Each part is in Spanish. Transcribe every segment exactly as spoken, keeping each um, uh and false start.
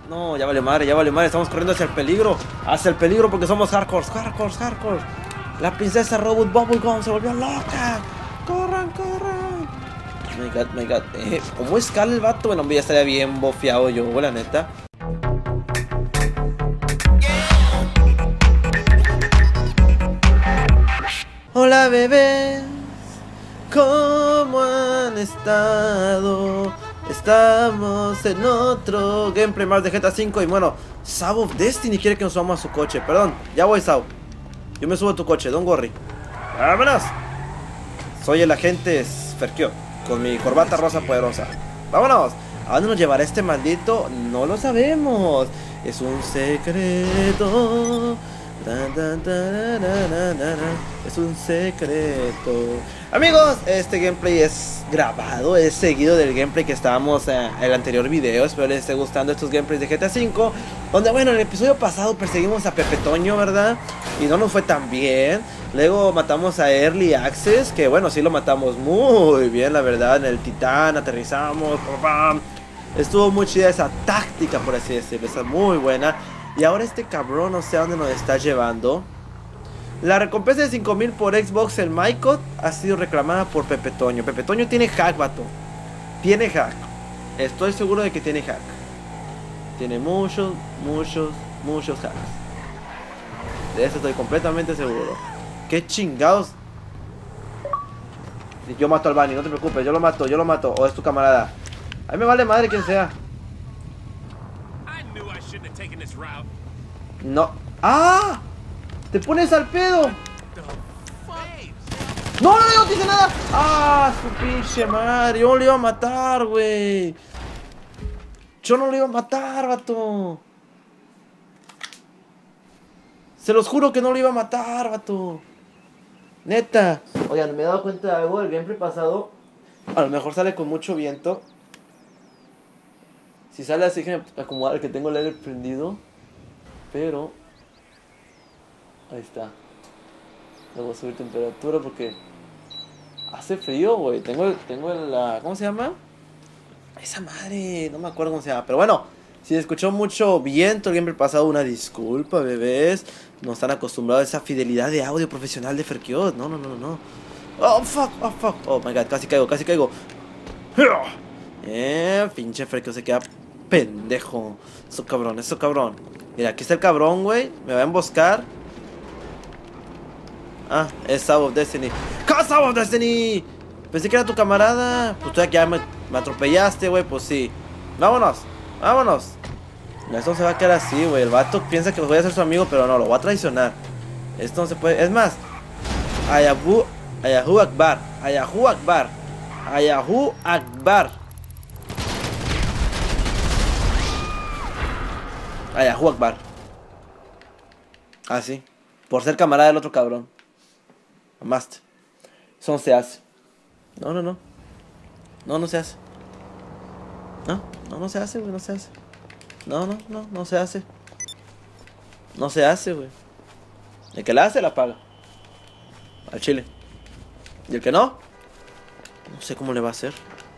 No, ya vale madre, ya vale madre. Estamos corriendo hacia el peligro. Hacia el peligro porque somos hardcore, hardcore, hardcore. La princesa Robot Bubblegum se volvió loca. Corran, corran. My god, my god. Eh, ¿Cómo escala el vato? Bueno, ya estaría bien bofeado yo, la neta. Hola bebés, ¿cómo han estado? Estamos en otro gameplay más de G T A cinco. Y bueno, Saw of Destiny quiere que nos subamos a su coche. Perdón, ya voy, Saw. Yo me subo a tu coche, don't worry. ¡Vámonos! Soy el agente Ferkio, con mi corbata rosa poderosa. ¡Vámonos! ¿A dónde nos llevará este maldito? No lo sabemos. Es un secreto. Es un secreto. Amigos, este gameplay es grabado, es seguido del gameplay que estábamos en el anterior video. Espero les esté gustando estos gameplays de G T A cinco, donde bueno, en el episodio pasado perseguimos a Pepe Toño, ¿verdad? Y no nos fue tan bien. Luego matamos a Early Access, que bueno, sí lo matamos muy bien, la verdad. En el Titán aterrizamos, ¡pam! Estuvo muy chida esa táctica, por así decirlo, está muy buena. Y ahora este cabrón no sé a dónde nos está llevando. La recompensa de cinco mil por Xbox el Mycot ha sido reclamada por Pepe Toño. Pepe Toño tiene hack, vato. Tiene hack. Estoy seguro de que tiene hack. Tiene muchos, muchos, muchos hacks. De eso estoy completamente seguro. ¿Qué chingados? Yo mato al Bunny, no te preocupes, yo lo mato, yo lo mato. O es tu camarada. A mí me vale madre quien sea. No. ¡Ah! ¡Te pones al pedo! ¡No, no, no, no te hice nada! ¡Ah, su pinche madre! Yo no lo iba a matar, güey. Yo no lo iba a matar, vato. Se los juro que no lo iba a matar, vato. Neta. Oigan, me he dado cuenta de algo del gameplay pasado. A lo mejor sale con mucho viento. Si sale así, que me acomodar que tengo el aire prendido. Pero ahí está. Debo subir temperatura porque hace frío, güey. Tengo, tengo la... ¿Cómo se llama? Esa madre, no me acuerdo cómo se llama. Pero bueno, si escuchó mucho viento el gameplay pasado, una disculpa, bebés. No están acostumbrados a esa fidelidad de audio profesional de Ferkiot. No, no, no, no. Oh, fuck, oh, fuck. Oh, my God, casi caigo, casi caigo. Eh, pinche Ferkiot se queda pendejo. Eso cabrón, eso cabrón. Mira, aquí está el cabrón, güey. Me va a emboscar. Ah, es Saw of Destiny. ¡Ca Saw of Destiny! Pensé que era tu camarada. Pues tú ya me, me atropellaste, güey. Pues sí. Vámonos, vámonos. Esto se va a quedar así, güey. El vato piensa que voy a ser su amigo, pero no, lo voy a traicionar. Esto no se puede. Es más, Ayahu, Ayahu Akbar. Ayahu Akbar. Ayahu Akbar. Ayahu Akbar. Ah, sí. Por ser camarada del otro cabrón. Amaste. Eso no se hace. No, no, no. No, no se hace. No, no, no se hace, güey. No se hace. No, no, no, no se hace. No se hace, güey. El que la hace, la paga. Al chile. Y el que no, no sé cómo le va a hacer.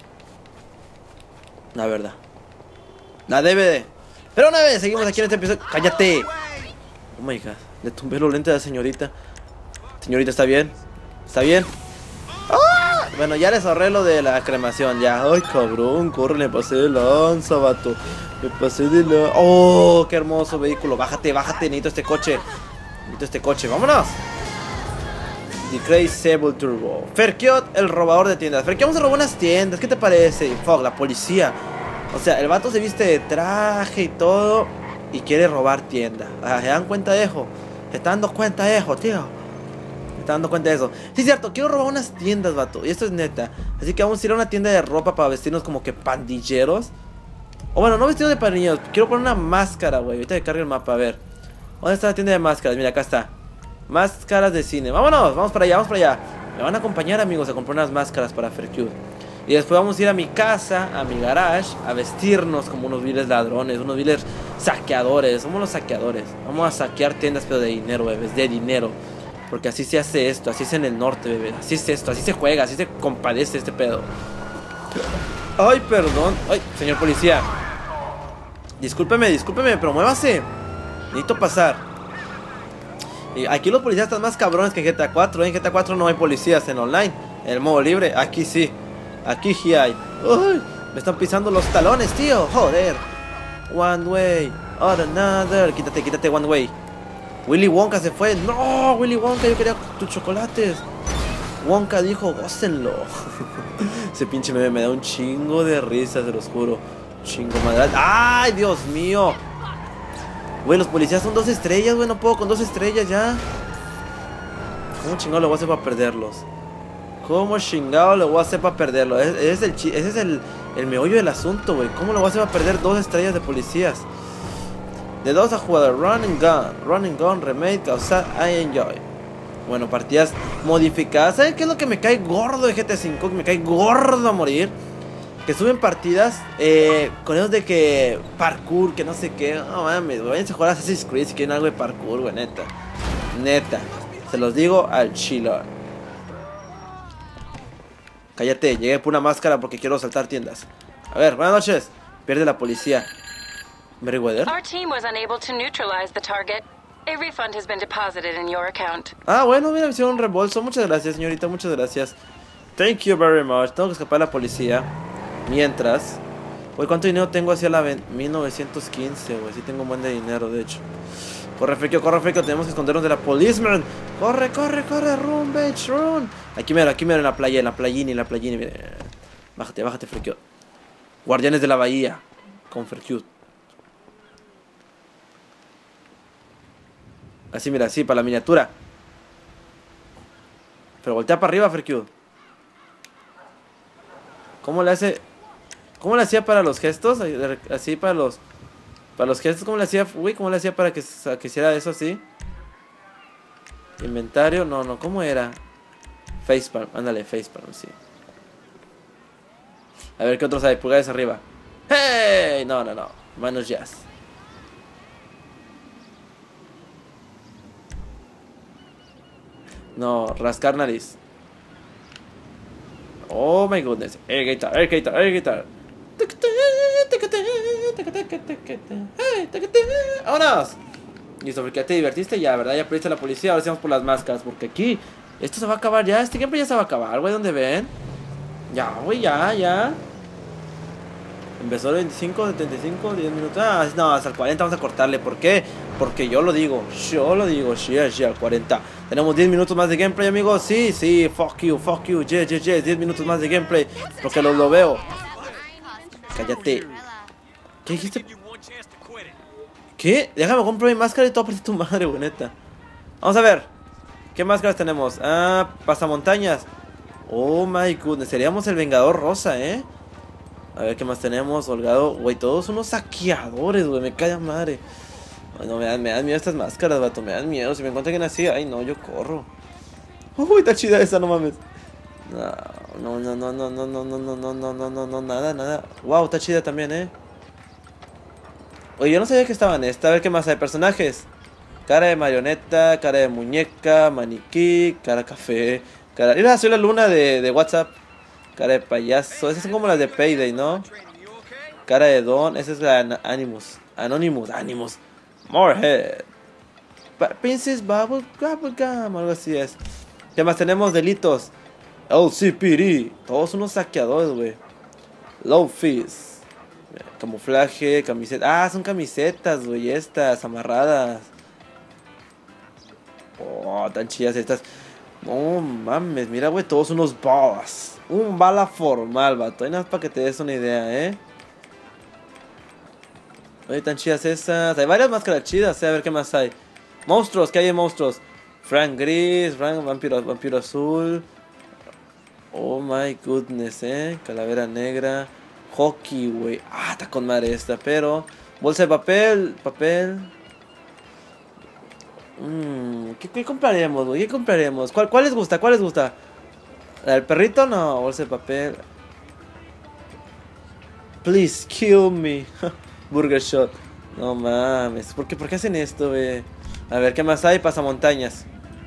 La verdad. La D V D. Pero una vez, seguimos aquí en este episodio. ¡Cállate! Oh my god. Le tumbé los lentes a la señorita. Señorita, ¿está bien? ¿Está bien? ¡Ah! Bueno, ya les ahorré lo de la cremación. Ya. Ay, cabrón, corre, le pasé de lanza, vato. Me pasé de la... ¡Oh, qué hermoso vehículo! Bájate, bájate, necesito este coche. Necesito este coche, vámonos. The Crazy Sable Turbo. Ferkiot, el robador de tiendas. Ferkiot, vamos a robar unas tiendas, ¿qué te parece? Fuck, la policía. O sea, el vato se viste de traje y todo y quiere robar tiendas. ¿Se dan cuenta de eso? ¿Se están dando cuenta de eso, tío? ¿Se están dando cuenta de eso? Sí, cierto, quiero robar unas tiendas, vato. Y esto es neta. Así que vamos a ir a una tienda de ropa para vestirnos como que pandilleros. O bueno, no vestidos de pandilleros. Quiero poner una máscara, güey. Ahorita que cargue el mapa, a ver. ¿Dónde está la tienda de máscaras? Mira, acá está. Máscaras de cine. Vámonos, vamos para allá, vamos para allá. Me van a acompañar, amigos, a comprar unas máscaras para Ferkiot. Y después vamos a ir a mi casa, a mi garage, a vestirnos como unos viles ladrones, unos viles saqueadores. Somos los saqueadores. Vamos a saquear tiendas, pero de dinero, bebés, de dinero. Porque así se hace esto, así es en el norte, bebé. Así es esto, así se juega, así se compadece este pedo. Ay, perdón. Ay, señor policía. Discúlpeme, discúlpeme, pero muévase. Necesito pasar. Y aquí los policías están más cabrones que en G T A cuatro. En G T A cuatro no hay policías en online. En el modo libre, aquí sí. Aquí sí hay. Uy, me están pisando los talones, tío. Joder. One way or another. Quítate, quítate, one way. Willy Wonka se fue. No, Willy Wonka, yo quería tus chocolates. Wonka dijo, gócenlo. Ese pinche meme me da un chingo de risa, se los juro. Chingo madre. ¡Ay, Dios mío! Güey, los policías son dos estrellas, güey. No puedo con dos estrellas ya. ¿Cómo chingado lo voy a hacer para perderlos? ¿Cómo chingado lo voy a hacer para perderlos? Ese es el, ese es el, el meollo del asunto, güey. ¿Cómo lo voy a hacer para perder dos estrellas de policías? De dos a jugador. Run and gun. Run and gun. Remake. Causar. I enjoy. Bueno, partidas modificadas. ¿Saben qué es lo que me cae gordo de G T A cinco? Que me cae gordo a morir. Que suben partidas eh, con ellos de que parkour, que no sé qué. No mames, vayan a jugar Assassin's Creed si quieren algo de parkour, güey, neta. Neta. Se los digo al chilo. Cállate, llegué por una máscara porque quiero saltar tiendas. A ver, buenas noches. Pierde la policía. Meriwether. Our team was unable to neutralize the target. A refund has been deposited in your account. Ah, bueno, mira, me hicieron un reembolso. Muchas gracias, señorita, muchas gracias. Thank you very much. Tengo que escapar de la policía. Mientras, güey, ¿cuánto dinero tengo hacia la mil novecientos quince, güey? Sí tengo un buen de dinero, de hecho. Corre, Fekio, corre, Fekio. Tenemos que escondernos de la policeman. Corre, corre, corre, run, bitch, run. Aquí mero, aquí mero en la playa, en la playini, en la playini. Mira. Bájate, bájate, Fekio. Guardianes de la bahía. Con Fekio. Así, mira, así, para la miniatura. Pero voltea para arriba, Fekio. ¿Cómo le hace? ¿Cómo le hacía para los gestos? Así para los Para los gestos, ¿cómo le hacía? Uy, ¿cómo le hacía para que, que hiciera eso así? Inventario, no, no, ¿cómo era? Facepalm, ándale, facepalm, sí. A ver, ¿qué otros hay? Pulgares arriba. ¡Hey! No, no, no, manos jazz. No, rascar nariz. Oh my goodness. Air guitar, air guitar, air guitar. ¡Vámonos! Listo, porque ya te divertiste ya, ¿verdad? Ya perdiste a la policía, ahora vamos por las máscaras. Porque aquí, esto se va a acabar ya. Este gameplay ya se va a acabar, güey. ¿Dónde ven? Ya, güey, ya, ya. Empezó el veinticinco, setenta y cinco, diez minutos. Ah, no, hasta el cuarenta vamos a cortarle. ¿Por qué? Porque yo lo digo. Yo lo digo. Sí, sí, al cuarenta. Tenemos diez minutos más de gameplay, amigos. Sí, sí. Fuck you, fuck you. Yes, yes, yes. diez minutos más de gameplay. Porque lo, lo veo. Cállate. ¿Qué dijiste? ¿Qué? Déjame comprar mi máscara y todo para tu madre, güey, neta. Vamos a ver. ¿Qué máscaras tenemos? Ah, pasamontañas. Oh my goodness. Seríamos el Vengador Rosa, ¿eh? A ver qué más tenemos. Holgado. Güey, todos unos saqueadores, güey. Me cae a madre. Ay, no, me dan, me dan miedo estas máscaras, vato. Me dan miedo. Si me encuentran alguien así, ay, no, yo corro. Uy, está chida esa, no mames. No, no, no, no, no, no, no, no, no, no, no, no, no, nada, nada. Wow, está chida también, eh. Oye, yo no sabía que estaban esta. A ver qué más hay. Personajes. Cara de marioneta, cara de muñeca, maniquí, cara café. Cara... Mira, soy la luna de, de WhatsApp. Cara de payaso. Esas son como las de Payday, ¿no? Cara de Don. Esa es la de Animus. Anonymous. Animus. Morehead. Princess Bubble Gum. Algo así es. ¿Qué más tenemos? Delitos. L C P D. Todos unos saqueadores, güey. Low fees. Camuflaje, camiseta. Ah, son camisetas, güey. Estas, amarradas. Oh, tan chidas estas. No mames, mira, güey. Todos unos balas. Un bala formal, vato. Hay nada más para que te des una idea, eh. Oye, tan chidas esas. Hay varias máscaras chidas, eh. A ver qué más hay. Monstruos, ¿qué hay de monstruos? Frank Gris, Frank Vampiro, Vampiro Azul. Oh my goodness, eh. Calavera negra. Hockey, güey. Ah, está con madre esta, pero. Bolsa de papel, papel. Mmm, ¿qué, ¿qué compraremos, güey? ¿Qué compraremos? ¿Cuál, ¿Cuál les gusta? ¿Cuál les gusta? ¿La del perrito? No, bolsa de papel. Please kill me. Burger shot. No mames. ¿Por qué, ¿Por qué hacen esto, güey? A ver, ¿qué más hay? Pasamontañas.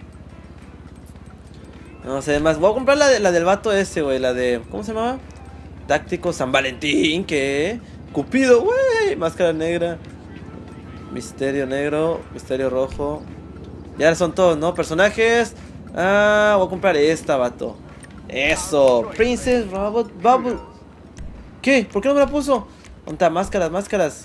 No sé, más. Voy a comprar la, de, la del vato ese, güey. La de. ¿Cómo se llamaba? Táctico San Valentín. ¿Qué? Cupido, güey. Máscara negra. Misterio negro. Misterio rojo. Ya son todos, ¿no? Personajes. Ah, voy a comprar esta, vato. Eso. Princess Robot Bubble. ¿Qué? ¿Por qué no me la puso? ¿Dónde está? Máscaras, máscaras.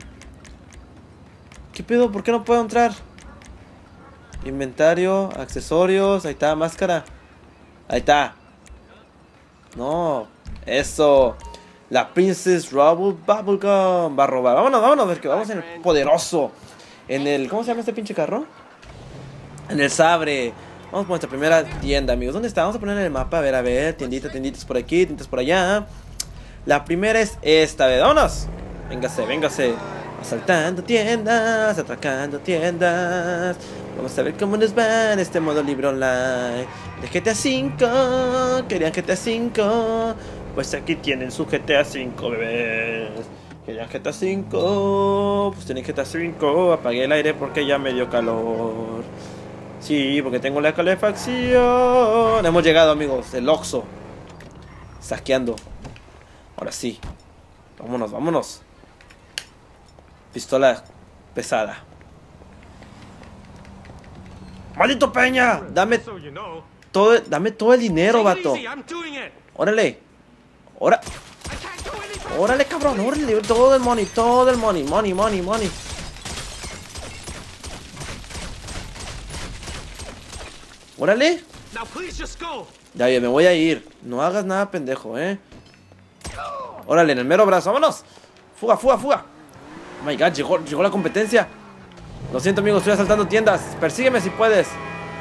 ¿Qué pedo? ¿Por qué no puedo entrar? Inventario, accesorios. Ahí está, máscara. Ahí está. No. Eso. La Princess Robot Bubblegum va a robar. Vámonos, vámonos, porque vamos en el poderoso. En el... ¿Cómo se llama este pinche carro? En el Sabre. Vamos por nuestra primera tienda, amigos. ¿Dónde está? Vamos a poner en el mapa. A ver, a ver. Tiendita, tienditas por aquí, tienditas por allá. La primera es esta. A ver, vámonos. Véngase, véngase. Asaltando tiendas, atracando tiendas. Vamos a ver cómo nos va en este modo libre online de G T A cinco. ¿Querían G T A cinco? Pues aquí tienen su G T A cinco, bebés. ¿Querían G T A cinco? Pues tienen G T A cinco. Apagué el aire porque ya me dio calor. Sí, porque tengo la calefacción. Hemos llegado, amigos. El Oxxo. Saqueando. Ahora sí. Vámonos, vámonos. Pistola pesada. ¡Maldito Peña! Dame todo, dame todo el dinero, vato. Órale. Órale. Órale, cabrón. Órale. Todo el money, todo el money. Money, money, money. Órale. Ya, ya, me voy a ir. No hagas nada, pendejo, eh. Órale, en el mero brazo. ¡Vámonos! Fuga, fuga, fuga. Oh my god, llegó, llegó la competencia. Lo siento, amigos, estoy asaltando tiendas. Persígueme si puedes.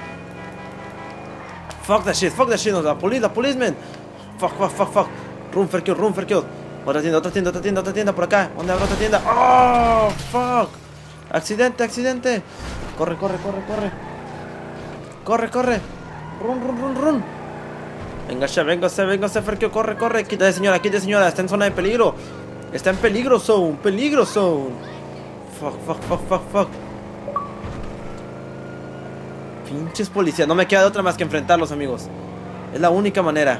Fuck that shit, fuck that shit. La police, la policeman. Fuck, fuck, fuck, fuck. Run, Ferkio, run, Ferkio. Otra tienda, otra tienda, otra tienda, otra tienda por acá. ¿Dónde habrá otra tienda? Oh, fuck. Accidente, accidente. Corre, corre, corre, corre. Corre, corre. Run, run, run, run. Véngase, véngase, véngase, Ferkio. Corre, corre. Quítate, señora, quítate, señora. Está en zona de peligro. Está en peligro zone, peligro zone. Fuck, fuck, fuck, fuck, fuck. Pinches policías. No me queda de otra más que enfrentarlos, amigos. Es la única manera.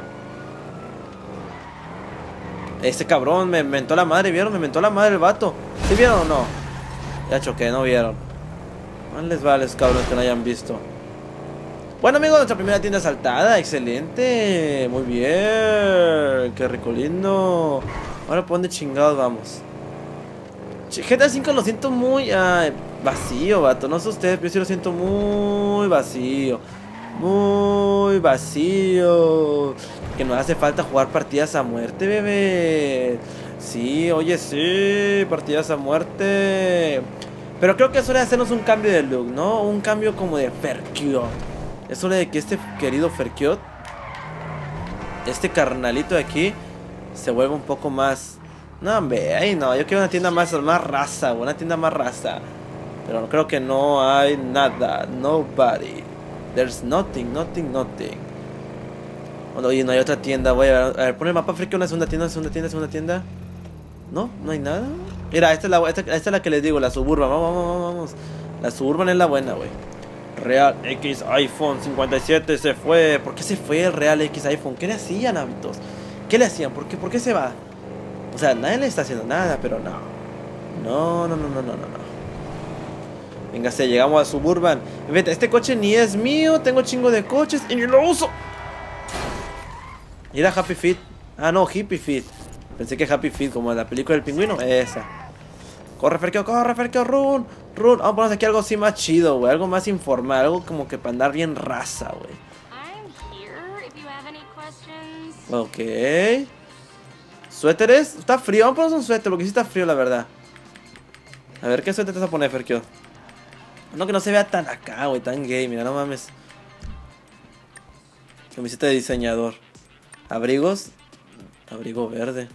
Este cabrón me mentó la madre, ¿vieron? Me mentó la madre el vato. ¿Sí vieron o no? Ya choqué, no vieron. No les vale, los cabrones que no hayan visto. Bueno, amigos, nuestra primera tienda asaltada. Excelente. Muy bien. Qué rico lindo. Ahora, ¿por dónde chingados vamos? G T A cinco lo siento muy ay, vacío, vato. No sé ustedes, pero yo sí lo siento muy vacío. Muy vacío. Que nos hace falta jugar partidas a muerte, bebé. Sí, oye, sí. Partidas a muerte. Pero creo que es hora de hacernos un cambio de look, ¿no? Un cambio como de Ferkiot. Es hora de que este querido Ferkiot, este carnalito de aquí, se vuelva un poco más... No, hombre, ahí no, yo quiero una tienda más, más raza, una tienda más raza. Pero creo que no hay nada, nobody. There's nothing, nothing, nothing. Oye, no hay otra tienda, voy a ver, a ver, pon el mapa Ferkiot, una segunda tienda, segunda tienda, segunda tienda. No, no hay nada. Mira, esta es la, esta, esta es la que les digo, la Suburban, vamos, vamos, vamos. La Suburban es la buena, güey. Real X iPhone cincuenta y siete se fue. ¿Por qué se fue el Real X iPhone? ¿Qué le hacían, hábitos? ¿Qué le hacían? ¿Por qué, ¿Por qué se va? O sea, nadie le está haciendo nada, pero no. No, no, no, no, no, no, no. Véngase, llegamos a Suburban. Vete, este coche ni es mío. Tengo chingo de coches y ni lo uso. Mira Happy Feet. Ah, no, Hippie Feet. Pensé que Happy Feet, como en la película del pingüino. Esa. Corre, Ferkio, corre, Ferkio, run, run. Vamos a poner aquí algo así más chido, güey. Algo más informal, algo como que para andar bien raza, güey. Ok. ¿Suéteres? Está frío, vamos a poner un suéter porque sí está frío, la verdad. A ver, ¿qué suéter te vas a poner, Ferkio? No, que no se vea tan acá, güey, tan gay, mira, no mames. Camiseta de diseñador. ¿Abrigos? Abrigo verde.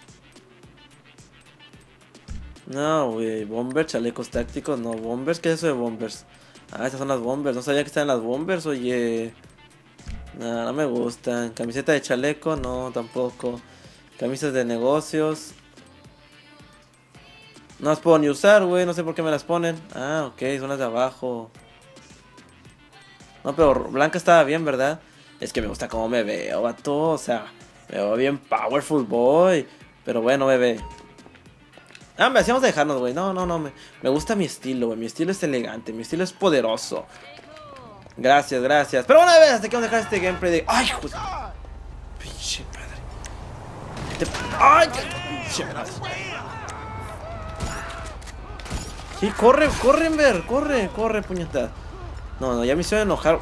No, güey, bombers, chalecos tácticos, no, bombers, ¿qué es eso de bombers? Ah, estas son las bombers, no sabía que estaban las bombers, oye. No, no me gustan. Camiseta de chaleco, no, tampoco. Camisas de negocios. No las puedo ni usar, güey, no sé por qué me las ponen. Ah, ok, son las de abajo. No, pero blanca estaba bien, ¿verdad? Es que me gusta cómo me veo, vato, o sea, me veo bien powerful boy. Pero bueno, bebé. Ah, me hacíamos dejarnos, güey. No, no, no. Me, me gusta mi estilo, güey. Mi estilo es elegante. Mi estilo es poderoso. Gracias, gracias. Pero una vez, hasta que vamos a dejar este gameplay de. ¡Ay, hijo! Pinche madre. Te... ¡Ay, qué pinche madre! Sí, corre, corre, Ember. Corre, corre, puñetas. No, no, ya me hicieron enojar.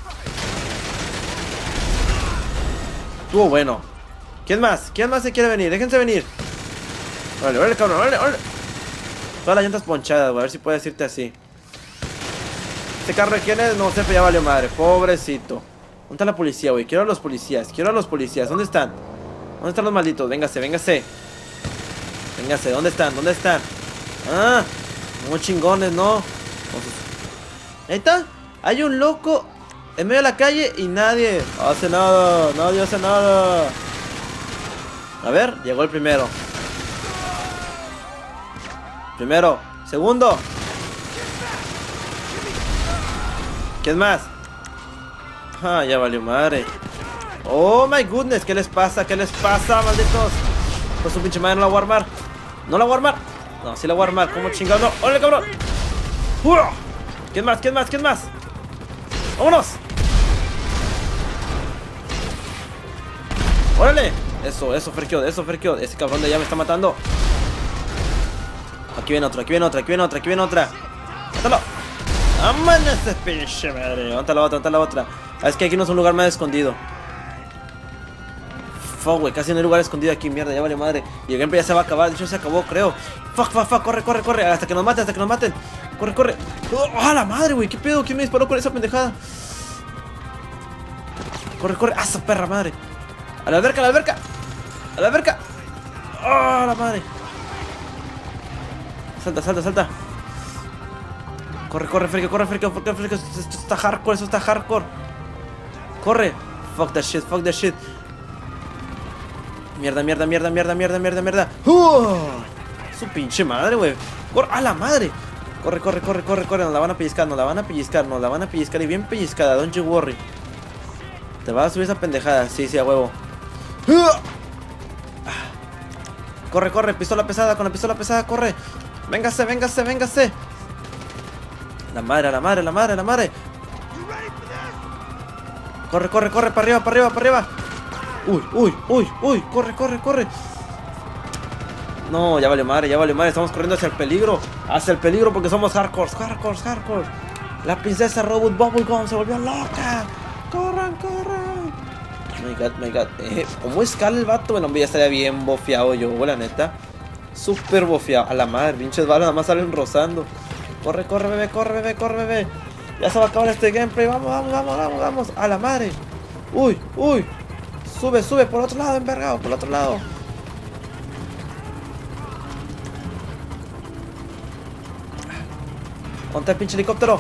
Estuvo bueno. ¿Quién más? ¿Quién más se quiere venir? Déjense venir. Órale, órale, cabrón, órale, órale. Todas las llantas ponchadas, güey. A ver si puedes irte así. ¿Este carro de quién es? No sé, pero ya valió madre. Pobrecito. ¿Dónde está la policía, güey? Quiero a los policías. Quiero a los policías. ¿Dónde están? ¿Dónde están los malditos? Véngase, véngase. Véngase, ¿dónde están? ¿Dónde están? Ah, muy chingones, ¿no? Ahí está. Hay un loco en medio de la calle y nadie hace nada. Nadie hace nada. A ver, llegó el primero. Primero, segundo. ¿Quién más? Ah, ya valió madre. Oh my goodness, ¿qué les pasa? ¿Qué les pasa, malditos? Pues su pinche madre no la voy a armar. No la voy a armar. No, sí la voy a armar. ¿Cómo chingado? No. ¡Órale, cabrón! ¡Uah! ¿Quién más? ¿Quién más? ¿Quién más? ¡Vámonos! ¡Órale! Eso, eso, Ferkio, eso, Ferkio. Ese cabrón de allá me está matando. Aquí viene otro, aquí viene otra, aquí viene otra, aquí viene otra. ¡Mátalo! ¡Vámonos, ese pinche madre! ¿Dónde está la otra? ¿Dónde está la otra? Ah, es que aquí no es un lugar más escondido. Fuck, güey, casi no hay lugar escondido aquí, mierda, ya vale madre. Y el gameplay ya se va a acabar, de hecho se acabó, creo. Fuck, fuck, fuck, corre, corre, corre. Hasta que nos maten, hasta que nos maten. Corre, corre. ¡Oh, ¡ah, la madre, güey! ¿Qué pedo? ¿Quién me disparó con esa pendejada? Corre, corre. ¡Ah, esa perra madre! ¡A la alberca, a la alberca! ¡A la alberca! ¡Oh, la madre! Salta, salta, salta. Corre, corre, Ferkio, corre, Ferkio, corre, Ferkio. Esto está hardcore, esto está hardcore. Corre. Fuck that shit, fuck that shit. Mierda, mierda, mierda, mierda, mierda, mierda, mierda. ¡Uh! Su pinche madre, güey. Corre, ¡a la madre! Corre, corre, corre, corre, corre. Nos la van a pellizcar, nos la van a pellizcar, nos la van a pellizcar. Y bien pellizcada, don't you worry. Te vas a subir esa pendejada. Sí, sí, a huevo. ¡Uh! Corre, corre, pistola pesada, con la pistola pesada, corre. Véngase, véngase, véngase. La madre, la madre, la madre, la madre. Corre, corre, corre, para arriba, para arriba, para arriba. Uy, uy, uy, uy, corre, corre, corre. No, ya vale madre, ya vale madre. Estamos corriendo hacia el peligro. Hacia el peligro porque somos hardcore, hardcore, hardcore. La princesa Robot Bubblegum se volvió loca. Corran, corran. My god, my god. Eh, ¿Cómo escala el vato? Bueno, hombre, ya estaría bien bofeado yo, la neta. Súper bofeado. A la madre, pinches balas nada más salen rozando. Corre, corre, bebé, corre, bebé, corre, bebé. Ya se va a acabar este gameplay. Vamos, vamos, vamos, vamos, vamos. A la madre. Uy, uy. Sube, sube, por otro lado, envergado, por otro lado. ¿Dónde está el pinche helicóptero?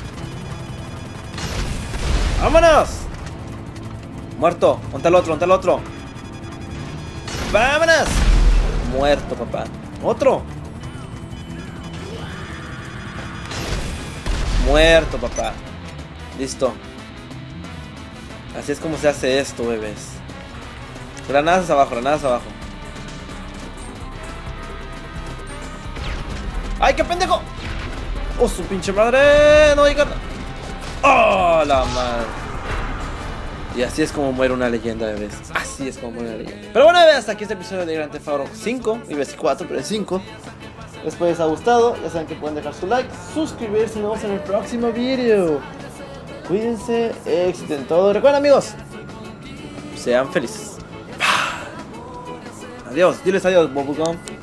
¡Vámonos! Muerto. ¿Dónde está el otro? ¿Dónde está el otro? ¡Vámonos! Muerto, papá. ¿Otro? Muerto, papá. Listo. Así es como se hace esto, bebés. Granadas abajo, granadas abajo. ¡Ay, qué pendejo! ¡Oh, su pinche madre! ¡No digan! ¡Oh, la madre! Y así es como muere una leyenda, bebés. Así es como muere una leyenda. Pero bueno, bebés, hasta aquí este episodio de Grand Theft Auto cinco. Iba a decir cuatro, pero es cinco. Espero les haya gustado. Ya saben que pueden dejar su like, suscribirse y nos vemos en el próximo video. Cuídense, éxito en todo. Recuerden, amigos, sean felices. Adiós, diles adiós, Bubblegum.